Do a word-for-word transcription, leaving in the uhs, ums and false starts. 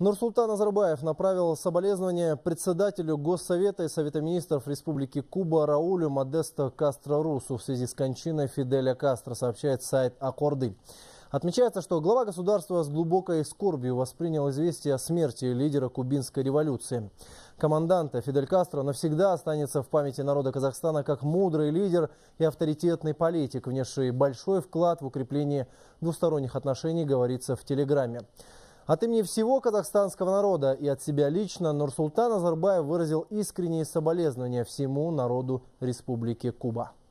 Нурсултан Назарбаев направил соболезнования председателю Госсовета и Совета министров Республики Куба Раулю Модесто Кастро Русу в связи с кончиной Фиделя Кастро, сообщает сайт Акорды. Отмечается, что глава государства с глубокой скорбью воспринял известие о смерти лидера кубинской революции. Команданта Фидель Кастро навсегда останется в памяти народа Казахстана как мудрый лидер и авторитетный политик, внесший большой вклад в укрепление двусторонних отношений, говорится в телеграмме. От имени всего казахстанского народа и от себя лично Нурсултан Назарбаев выразил искренние соболезнования всему народу Республики Куба.